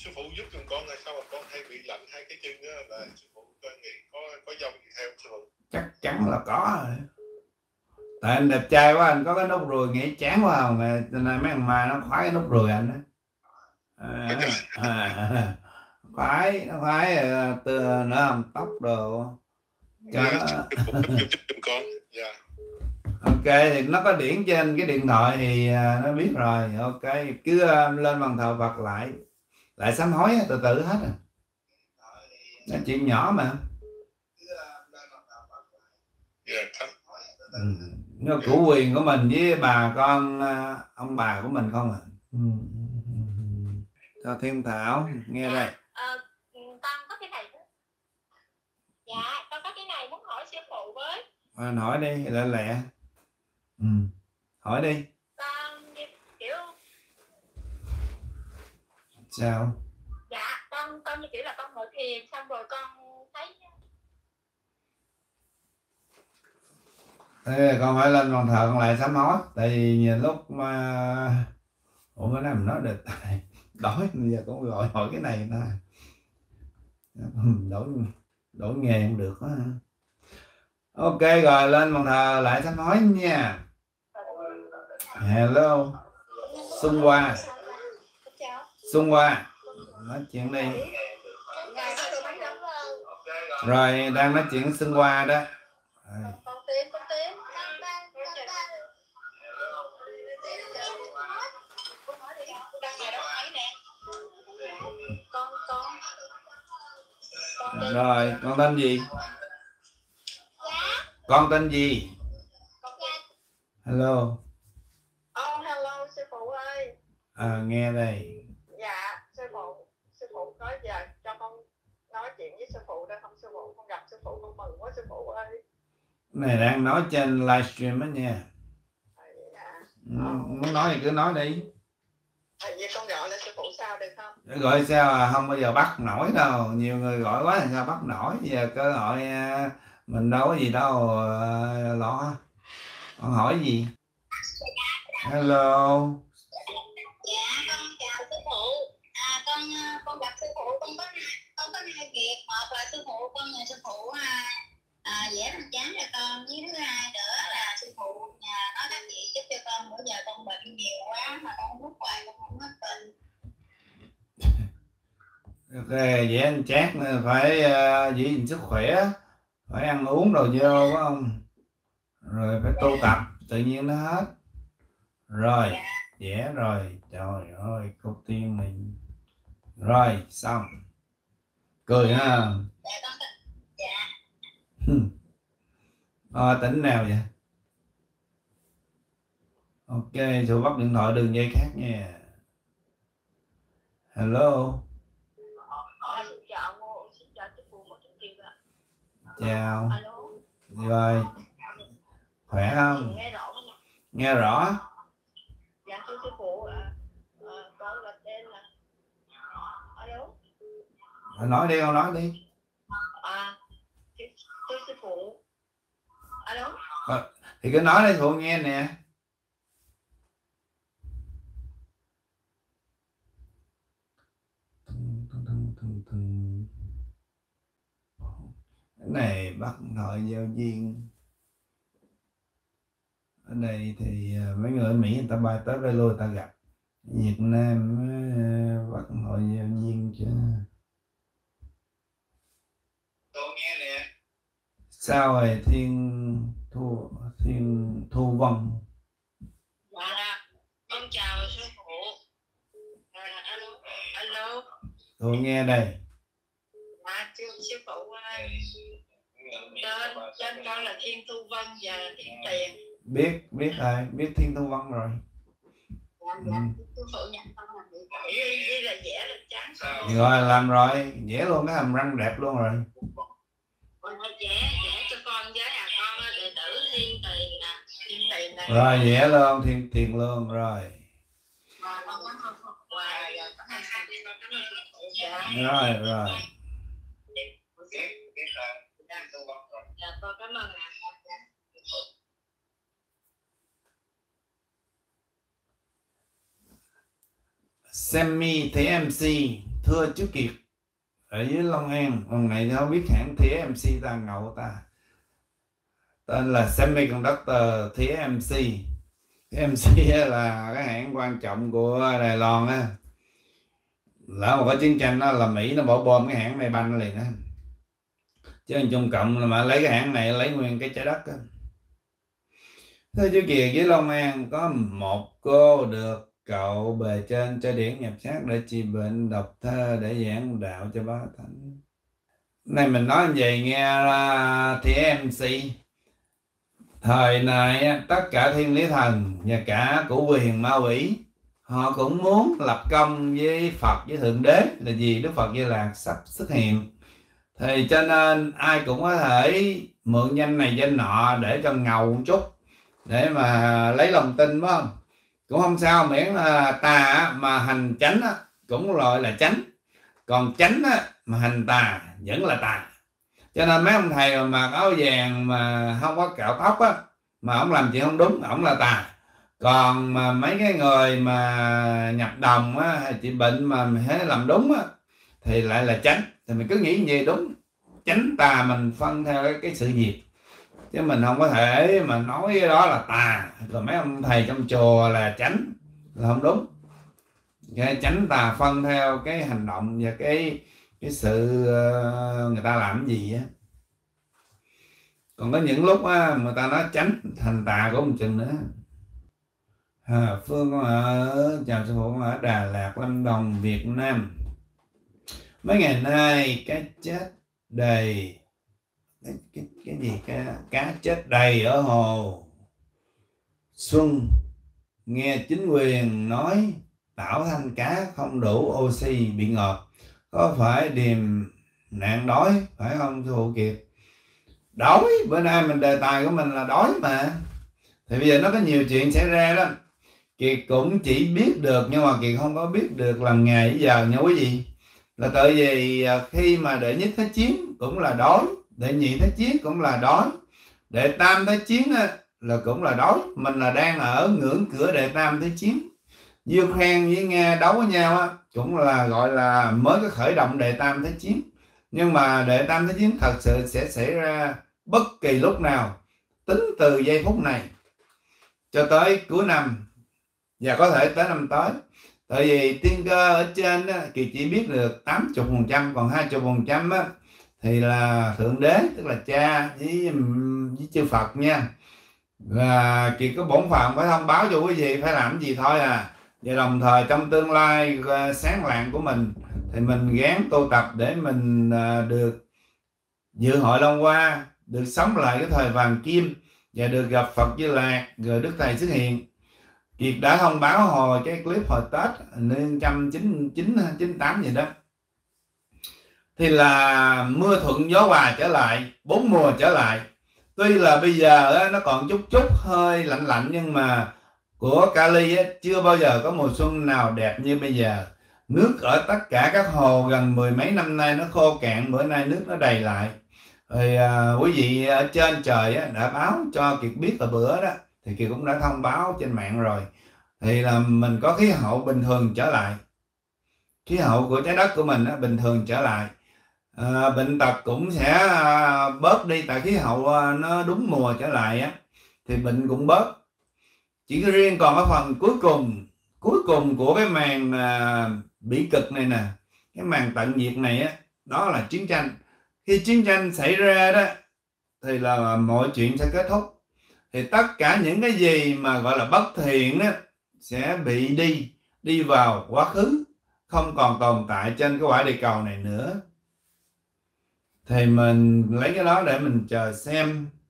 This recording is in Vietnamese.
sư phụ giúp giùm con là sao mà con hay bị lạnh hai cái chân á, là sư phụ con nghĩ có dông gì theo sư phụ? Chắc chắn là có rồi. Tại anh đẹp trai quá, anh có cái nốt ruồi nghĩ chán quá không mà này mấy thằng mà nó khoái cái nốt ruồi anh đó. Khoái nó khoái từ nữa không tóc đồ cho nó. Giúp con. Dạ. Ok thì nó có điển trên cái điện thoại thì nó biết rồi. Ok cứ lên bàn thờ Phật lại sám hối từ từ hết à. Nó chuyện nhỏ mà. Nó chủ quyền của mình với bà con ông bà của mình không à. Cho Thiên Thảo nghe đây. Con có cái này. Dạ con có cái này muốn hỏi sư phụ với. Hỏi đi lẹ lẹ. Hỏi đi. Con kiểu Sao? Dạ con như kiểu là con ngồi thiền xong rồi con thấy thế con phải lên bàn thờ con lại sám hối. Tại vì nhiều lúc mà bữa nay mình nói được đói bây giờ cũng gọi hỏi cái này ta đổi nghề không được đó. Ok rồi lên bàn thờ lại sám hối nha. Hello Xuân Hoa. Xuân Hoa nói chuyện đi. Rồi đang nói chuyện Xuân Hoa đó. Rồi con tên gì? Con tên gì? Hello. Hello sư phụ ơi. Nghe đây. Dạ sư phụ có giờ cho con nói chuyện với sư phụ được không sư phụ? Con gặp sư phụ con mừng quá sư phụ ơi. Này đang nói trên livestream đó nha. Muốn nói thì cứ nói đi. Vậy con gọi là sư phụ sao được không? Gọi sao không bao giờ bắt nổi đâu. Nhiều người gọi quá thì sao bắt nổi. Giờ cơ hội mình đâu có gì đâu lo. Con hỏi gì? Hello. Dạ con chào sư phụ. Con gặp sư phụ con có hai việc. Một là sư phụ con nhờ sư phụ vẽ răng trán cho con, với thứ hai nữa là sư phụ nói các chị giúp cho con. Bữa giờ con bệnh nhiều quá mà con hút hoài con không hết bệnh. Ok vẽ răng trán phải giữ gìn sức khỏe, phải ăn uống đồ vô phải không? Rồi phải tu tập tự nhiên nó hết. Rồi vẽ rồi. Trời ơi cô tiên mình. Rồi xong. Cười ha. Tỉnh nào vậy? Ok rồi bắt điện thoại đường dây khác nha. Hello. Chào. Rồi khỏe không? Nghe rõ. Dạ thưa sư phụ, con là tên là Nói đi con nói đi. Thưa sư phụ. Alo. Thì cứ nói đi phụ nghe nè. Cái này bắt nội giao viên. Ở đây thì mấy người ở Mỹ người ta bay tới đây luôn, người ta gặp Việt Nam bắt nội giao viên chứ. Tôi nghe nè. Sao rồi Thiên Thu Vân? Dạ con chào sư phụ. Alo. Tôi nghe đây. Dạ sư phụ ơi. Tên con là Thiên Thu Vân và Thiên Tiền. Biết rồi, biết Thiên Thu Vân rồi. Dạ sư phụ nhận con làm việc với là vẽ lên trán. Rồi làm rồi, vẽ luôn cái hàm răng đẹp luôn rồi. Vẽ cho con với con đệ tử Thiên Tiền nè. Thiên Tiền nè. Rồi vẽ luôn Thiên Tiền luôn rồi. Rồi. Dạ con cảm ơn ạ. Xem mi thấy MC thưa chú Kiệt ở dưới Long An, lần này thì không biết hãng TSMC ta ngầu ta, tên là Semiconductor TSMC. TSMC là cái hãng quan trọng của Đài Loan á, lỡ mà có chiến tranh đó là Mỹ nó bỏ bom cái hãng này banh liền á, chứ Trung Cộng là mà lấy cái hãng này lấy nguyên cái trái đất á. Thưa chú Kiệt, với Long An có một cô được cậu bề trên cho điển nhập xác để trị bệnh, đọc thơ để giảng đạo cho bá thánh. Này mình nói như vậy nghe TSMC thời này tất cả thiên lý thần và cả cửu quyền ma quỷ họ cũng muốn lập công với Phật với Thượng Đế, là vì Đức Phật Di Lặc sắp xuất hiện. Thì cho nên ai cũng có thể mượn danh này danh nọ để cho ngầu một chút, để mà lấy lòng tin, phải không? Cũng không sao, miễn là tà mà hành chánh cũng gọi là chánh, còn chánh mà hành tà vẫn là tà. Cho nên mấy ông thầy mà mặc áo vàng mà không có cạo tóc mà ông làm chuyện không đúng, ông là tà. Còn mà mấy cái người mà nhập đồng hay trị bệnh mà hết làm đúng thì lại là chánh. Thì mình cứ nghĩ gì đúng, chánh tà mình phân theo cái sự việc, chứ mình không có thể mà nói cái đó là tà, rồi mấy ông thầy trong chùa là chánh là không đúng. Cái chánh tà phân theo cái hành động và cái sự người ta làm cái gì á. Còn có những lúc người ta nói chánh thành tà của một chừng nữa. Phương con ở chào sư phụ, con ở Đà Lạt, Lâm Đồng, Việt Nam. Mấy ngày nay cá chết đầy, cái gì cá chết đầy ở hồ Xuân. Nghe chính quyền nói tảo thanh cá không đủ oxy bị ngọt, có phải điềm nạn đói phải không sư phụ Kiệt? Đói, bữa nay mình đề tài của mình là đói mà. Thì bây giờ nó có nhiều chuyện xảy ra lắm. Kiệt cũng chỉ biết được, nhưng mà Kiệt không có biết được làm ngày bây giờ nha quý vị. Là tại vì khi mà đệ nhất thế chiến cũng là đói, đệ nhị thế chiến cũng là đói, đệ tam thế chiến là cũng là đói. Mình là đang ở ngưỡng cửa đệ tam thế chiến. Ukraine với Nga đấu với nhau cũng là gọi là mới có khởi động đệ tam thế chiến. Nhưng mà đệ tam thế chiến thật sự sẽ xảy ra bất kỳ lúc nào, tính từ giây phút này cho tới cuối năm và có thể tới năm tới. Tại vì tiên cơ ở trên thì chỉ biết được 80%, còn 20% thì là Thượng Đế, tức là cha với chư Phật nha. Và chỉ có bổn phận phải thông báo cho quý vị phải làm gì thôi à. Và đồng thời trong tương lai sáng lạng của mình thì mình gắng tu tập để mình được dự hội Long Hoa, được sống lại cái thời vàng kim và được gặp Phật Di Lặc, rồi Đức Thầy xuất hiện. Kiệt đã thông báo hồi cái clip hồi Tết 1999-98 gì đó, thì là mưa thuận gió hòa trở lại, bốn mùa trở lại. Tuy là bây giờ nó còn chút hơi lạnh lạnh, nhưng mà của Cali chưa bao giờ có mùa xuân nào đẹp như bây giờ. Nước ở tất cả các hồ gần mười mấy năm nay nó khô cạn, bữa nay nước nó đầy lại. Rồi quý vị ở trên trời đã báo cho Kiệt biết là bữa đó, thì Kiệt cũng đã thông báo trên mạng rồi, thì là mình có khí hậu bình thường trở lại, khí hậu của trái đất của mình bình thường trở lại. Bệnh tật cũng sẽ bớt đi, tại khí hậu nó đúng mùa trở lại thì bệnh cũng bớt. Chỉ riêng còn cái phần cuối cùng của cái màn bỉ cực này nè, cái màn tận diệt này đó là chiến tranh. Khi chiến tranh xảy ra đó thì là mọi chuyện sẽ kết thúc. Thì tất cả những cái gì mà gọi là bất thiện sẽ bị đi vào quá khứ, không còn tồn tại trên cái quả địa cầu này nữa. Thì mình lấy cái đó để mình chờ xem